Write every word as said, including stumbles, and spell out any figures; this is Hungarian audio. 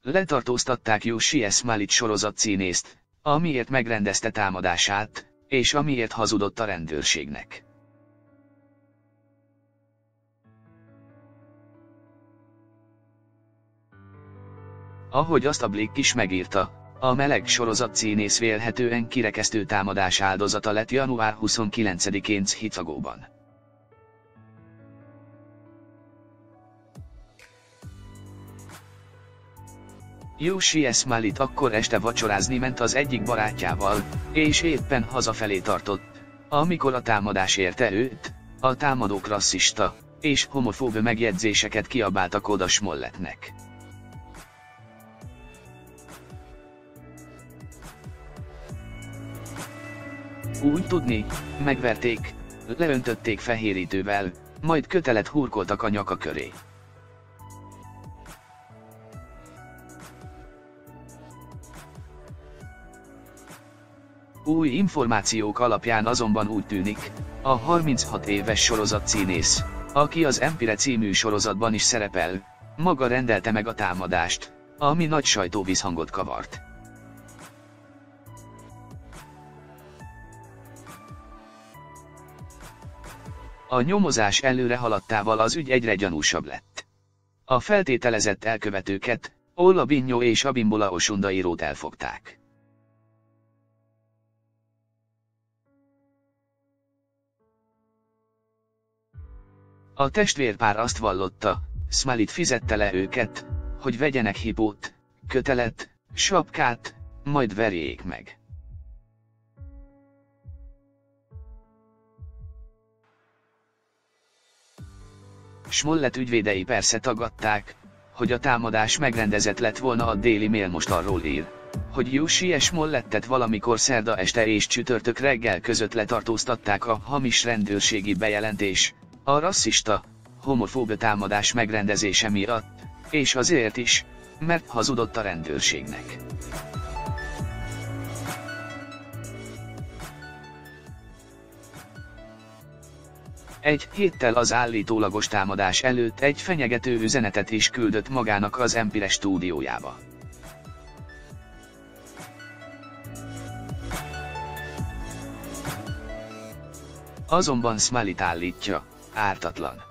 Letartóztatták Jussi Smollett sorozatszínészt, amiért megrendezte támadását, és amiért hazudott a rendőrségnek. Ahogy azt a Blick is megírta, a meleg sorozatszínész vélhetően kirekesztő támadás áldozata lett január huszonkilencedikén Chicagóban. Jussi Smollett akkor este vacsorázni ment az egyik barátjával, és éppen hazafelé tartott, amikor a támadás érte őt. A támadók rasszista és homofób megjegyzéseket kiabáltak oda Smollettnek. Úgy tudni, megverték, leöntötték fehérítővel, majd kötelet hurkoltak a nyaka köré. Új információk alapján azonban úgy tűnik, a harminchat éves sorozatszínész, aki az Empire című sorozatban is szerepel, maga rendelte meg a támadást, ami nagy sajtóvízhangot kavart. A nyomozás előre haladtával az ügy egyre gyanúsabb lett. A feltételezett elkövetőket, Ola Binyo és Abimbola Osundairót elfogták. A testvérpár azt vallotta, Smollett fizette le őket, hogy vegyenek hipót, kötelet, sapkát, majd verjék meg. Smollett ügyvédei persze tagadták, hogy a támadás megrendezett lett volna. A Daily Mail most arról ír, hogy Jussi Smollettet valamikor szerda este és csütörtök reggel között letartóztatták a hamis rendőrségi bejelentés, a rasszista, homofób támadás megrendezése miatt, és azért is, mert hazudott a rendőrségnek. Egy héttel az állítólagos támadás előtt egy fenyegető üzenetet is küldött magának az Empire stúdiójába. Azonban Smollett állítja, ártatlan.